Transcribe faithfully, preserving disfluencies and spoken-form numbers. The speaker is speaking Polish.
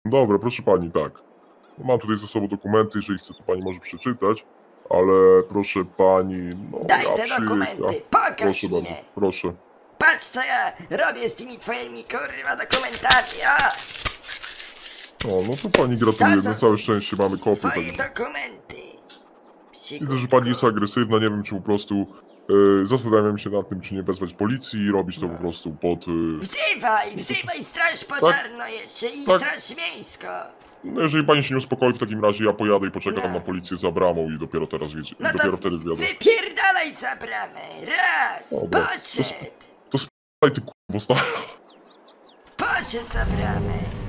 Dobra, proszę pani, tak. Mam tutaj ze sobą dokumenty, jeżeli chce, to pani może przeczytać, ale proszę pani, no Daj ja te przyjechał. dokumenty, pokaż Proszę mnie! bardzo, proszę. Patrz co ja robię z tymi twoimi kurwa dokumentami, a! O, no to pani gratuluję, To co? na całe szczęście mamy kopię, Twoje także... dokumenty! Widzę, że pani jest agresywna, nie wiem czy po prostu... Yy, zastanawiam się nad tym, czy nie wezwać policji i robić to po prostu pod... Yy... Wzywaj, wzywaj straż pożarną jeszcze i Tak. straż miejską! No jeżeli pani się nie uspokoi, w takim razie ja pojadę i poczekam No. na policję za bramą i dopiero teraz wiedzie, No dopiero to wtedy wjadę. wypierdalaj za bramę! Raz! Dobra, to Poszedł! sp- to sp***aj ty k***wo stara. Poszedł za bramę!